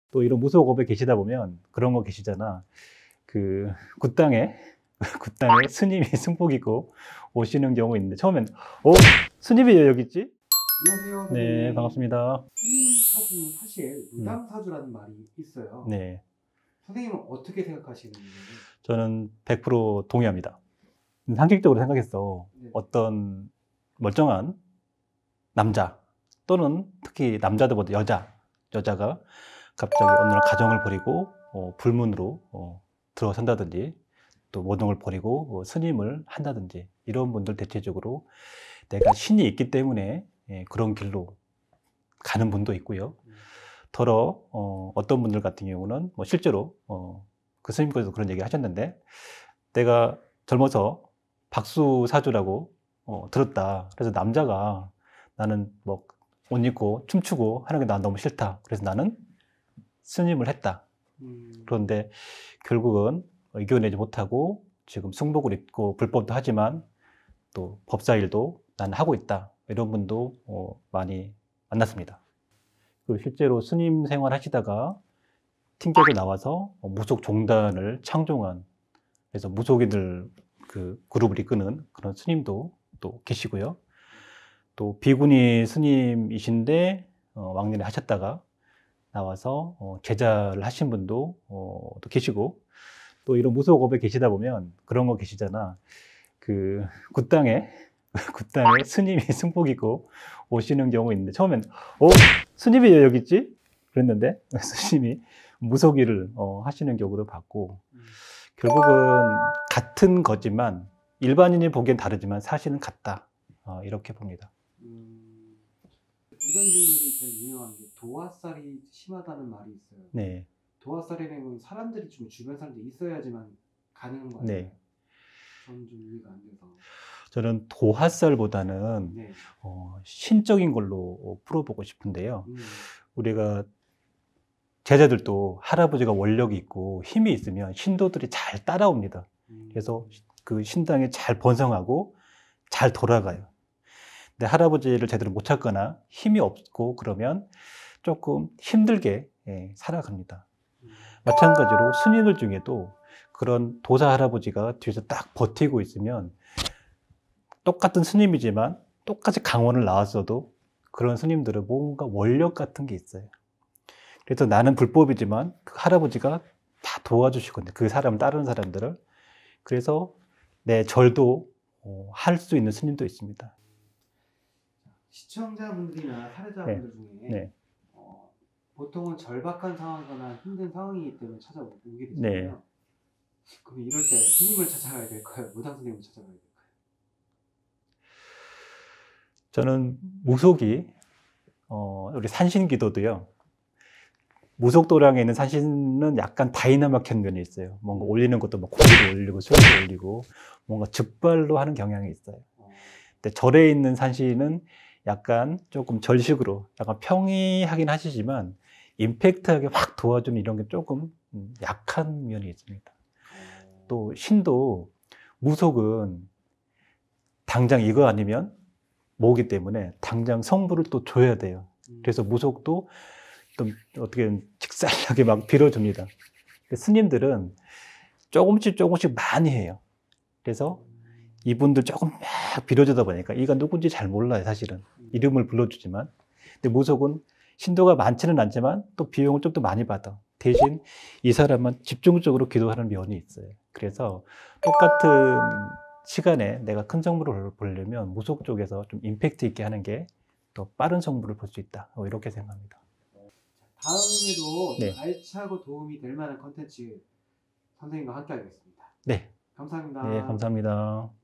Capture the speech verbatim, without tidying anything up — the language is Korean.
또 이런 무속업에 계시다 보면 그런 거 계시잖아. 그 굿당에 굿당에 스님이 승복 입고 오시는 경우 있는데 처음엔 어? 스님이 왜 여기 있지? 안녕하세요. 네, 선생님. 반갑습니다. 스님 사주는 사실 음. 무당사주라는 말이 있어요. 네, 선생님은 어떻게 생각하시는 거예요? 저는 백 퍼센트 동의합니다. 상식적으로 생각했어. 네. 어떤 멀쩡한 남자 또는 특히 남자들보다 여자, 여자가 갑자기 어느 날 가정을 버리고 어, 불문으로 어, 들어선다든지 또 모동을 버리고 어, 스님을 한다든지 이런 분들 대체적으로 내가 신이 있기 때문에 예, 그런 길로 가는 분도 있고요. 음. 더러 어, 어떤 분들 같은 경우는 뭐 실제로 어, 그 스님께서 그런 얘기 하셨는데 내가 젊어서 박수사주라고 어, 들었다. 그래서 남자가 나는 뭐 옷 입고 춤추고 하는 게 난 너무 싫다. 그래서 나는 스님을 했다. 음. 그런데 결국은 이겨내지 못하고 지금 승복을 입고 불법도 하지만 또 법사일도 나는 하고 있다. 이런 분도 어, 많이 만났습니다. 그리고 실제로 스님 생활 하시다가 튕겨서 나와서 무속 종단을 창종한, 그래서 무속인들 그 그룹을 이끄는 그런 스님도 또 계시고요. 또 비구니 스님이신데 어, 왕년에 하셨다가 나와서 어, 제자를 하신 분도 어, 또 계시고, 또 이런 무속업에 계시다 보면 그런 거 계시잖아. 그 굿당에 굿당에 스님이 승복 입고 오시는 경우 있는데 처음엔 어? 스님이 왜 여기 있지? 그랬는데 스님이 무속일을 어, 하시는 경우도 봤고, 음. 결국은 같은 거지만 일반인이 보기엔 다르지만 사실은 같다. 어, 이렇게 봅니다. 음. 무당들이 제일 유명한 게 도화살이 심하다는 말이 있어요. 네. 도화살이라는 건 사람들이 좀 주변 사람들이 있어야지만 가능한 거 아니에요? 네. 저는 좀 이해가 안 돼서. 저는 도화살보다는 네. 어, 신적인 걸로 풀어보고 싶은데요. 음. 우리가 제자들도 할아버지가 원력이 있고 힘이 있으면 신도들이 잘 따라옵니다. 음. 그래서 그 신당에 잘 번성하고 잘 돌아가요. 근데 할아버지를 제대로 못 찾거나 힘이 없고 그러면 조금 힘들게 예, 살아갑니다. 음. 마찬가지로 스님들 중에도 그런 도사 할아버지가 뒤에서 딱 버티고 있으면 똑같은 스님이지만 똑같이 강원을 나왔어도 그런 스님들은 뭔가 원력 같은 게 있어요. 그래서 나는 불법이지만 그 할아버지가 다 도와주시거든요. 그 사람, 다른 사람들을. 그래서 내 절도 어, 할 수 있는 스님도 있습니다. 시청자분들이나 사례자분들 중에 네. 어, 보통은 절박한 상황이거나 힘든 상황이기 때문에 찾아오게 되잖아요. 네. 그럼 이럴 때 스님을 찾아가야 될까요? 무당 스님을 찾아가야 될까요? 저는 무속이 어, 우리 산신기도도요. 무속도량에 있는 산신은 약간 다이나믹한 면이 있어요. 뭔가 올리는 것도 뭐 고기도 올리고 술도 올리고 뭔가 즉발로 하는 경향이 있어요. 근데 절에 있는 산신은 약간 조금 절식으로 약간 평이하긴 하시지만 임팩트하게 확 도와주는 이런 게 조금 약한 면이 있습니다. 또 신도 무속은 당장 이거 아니면 뭐기 때문에 당장 성부를 또 줘야 돼요. 그래서 무속도 좀 어떻게 직살나게 막 빌어줍니다. 스님들은 조금씩 조금씩 많이 해요. 그래서 이분들 조금 막 빌어주다 보니까 이가 누군지 잘 몰라요, 사실은. 이름을 불러주지만. 근데 무속은 신도가 많지는 않지만 또 비용을 좀 더 많이 받아. 대신 이 사람은 집중적으로 기도하는 면이 있어요. 그래서 똑같은 시간에 내가 큰 성부를 보려면 무속 쪽에서 좀 임팩트 있게 하는 게 더 빠른 성부를 볼 수 있다. 이렇게 생각합니다. 다음에도 네. 알차고 도움이 될 만한 컨텐츠 선생님과 함께 하겠습니다. 네. 감사합니다. 네, 감사합니다.